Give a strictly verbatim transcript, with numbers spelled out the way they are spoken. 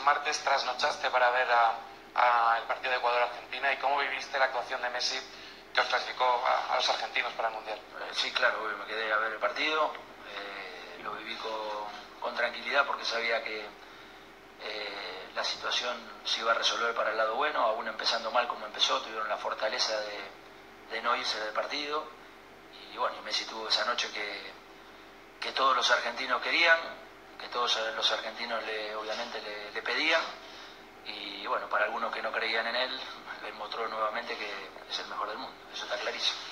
martes trasnochaste para ver a, a el partido de Ecuador-Argentina, y cómo viviste la actuación de Messi que os clasificó a, a los argentinos para el Mundial. Eh, sí, claro, me quedé a ver el partido, eh, lo viví con, con tranquilidad porque sabía que eh, la situación se iba a resolver para el lado bueno, aún empezando mal como empezó, tuvieron la fortaleza de, de no irse del partido, y bueno, y Messi tuvo esa noche que, que todos los argentinos querían, que todos los argentinos le, obviamente le, le pedían, y bueno, para algunos que no creían en él, le mostró nuevamente que es el mejor del mundo, eso está clarísimo.